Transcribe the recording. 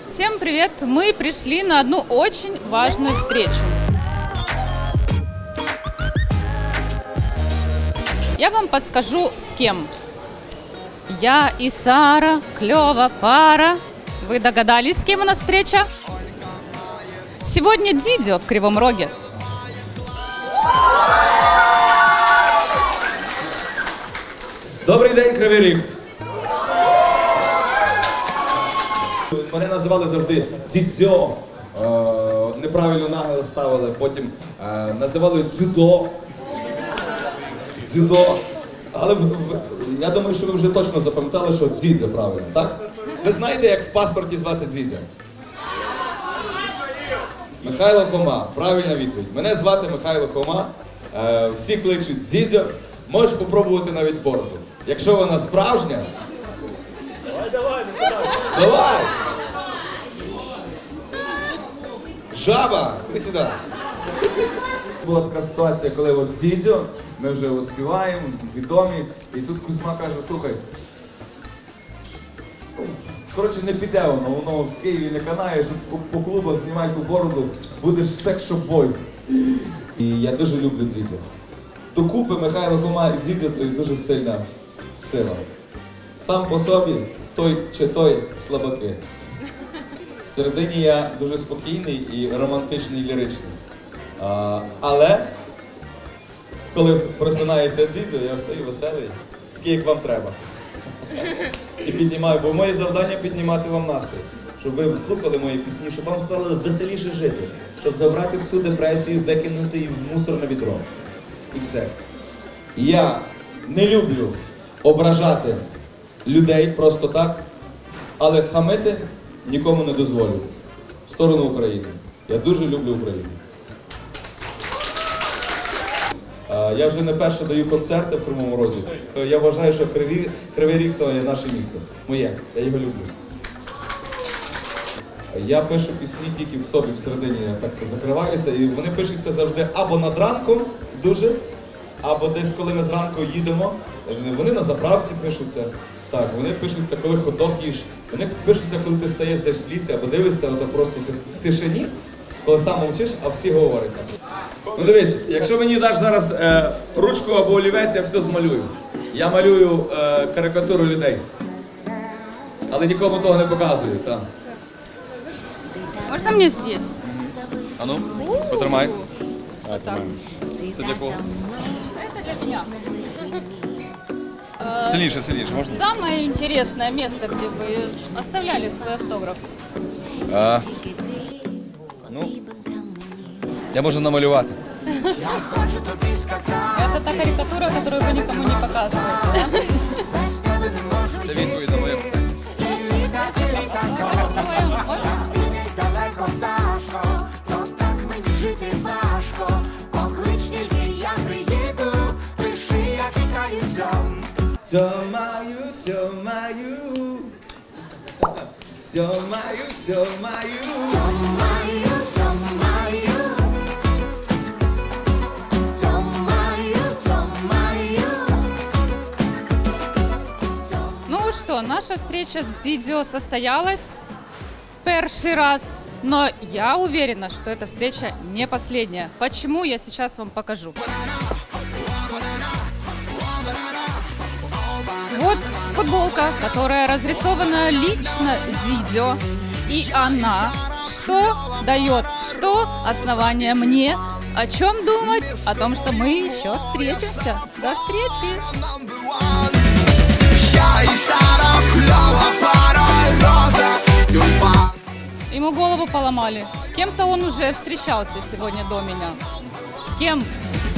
Всем привет! Мы пришли на одну очень важную встречу. Я вам подскажу, с кем. Я и Сара, клёва пара. Вы догадались, с кем у нас встреча? Сегодня Дидио в Кривом Роге. Добрий день, Кривий Ріг! Мене називали завжди Дідзьо, неправильно наголос ставили, потім називали Дзюдо. Дзюдо. Але я думаю, що ви вже точно запам'ятали, що Дзідзьо правильно, так? Ви знаєте, як в паспорті звати Дзідзьо? Михайло Хома. Правильна відповідь. Мене звати Михайло Хома. Всі кличуть Дзідзьо. Можеш спробувати навіть бороду. Якщо вона справжня... Давай! Жаба! Іди сюди! Була така ситуація, коли от Дзідзьо, ми вже от співаємо, відомі, і тут Кузьма каже, слухай, коротше, не піде воно в Києві не канає, що по клубах знімай ту бороду, будеш секс-шоп-бойс. І я дуже люблю Дзідзьо. Докупи Михайло Хома і Дзідзьо – це дуже сильна сила. Сам по собі той чи той слабаки. Всередині я дуже спокійний і романтичний, і ліричний. Але коли просинається Дзідзьо, я встаю веселий, такий, як вам треба. І піднімаю, бо моє завдання піднімати вам настрій. Щоб ви слухали мої пісні, щоб вам стало веселіше жити. Щоб забрати всю депресію, викинути її в мусорне відро. І все. Я не люблю ображати людей просто так, але хамити нікому не дозволю. В сторону України. Я дуже люблю Україну. Я вже не перше даю концерти в Кривому Розі. Я вважаю, що Кривий Ріг – то є наше місто. Моє. Я його люблю. Я пишу пісні тільки в собі, всередині, я так закриваюся. І вони пишуться завжди або над ранком, дуже, або десь, коли ми зранку їдемо. Вони на заправці пишуться. Так, вони пишуться, коли хот-дог їш. Вони пишуться, коли ти стаєш десь в лісі, або дивишся, ото просто в тишині, коли сам мовчиш, а всі говорять. Ну дивись, якщо мені даш зараз ручку або олівець, я все змалюю. Я малюю карикатуру людей. Але нікому того не показую. Так. Можно мне здесь? А ну, потримай. Це для кого? Это для меня. Сильніше, сильніше, можна? Самое интересное место, где вы оставляли свой автограф. Ну, я можу намалювати. Это та карикатура, которую вы никому не показываете, да? Це відповідь на моє питання. Цьомаю, цьомаю, цьомаю, цьомаю. Ну что, наша встреча с Дидио состоялась первый раз, но я уверена, что эта встреча не последняя. Почему, я сейчас вам покажу. Вот футболка, которая разрисована лично Дидио. И она что дает? Что основание мне? О чем думать? О том, что мы еще встретимся. До встречи! Ему голову поломали. С кем-то он уже встречался сегодня до меня. С кем?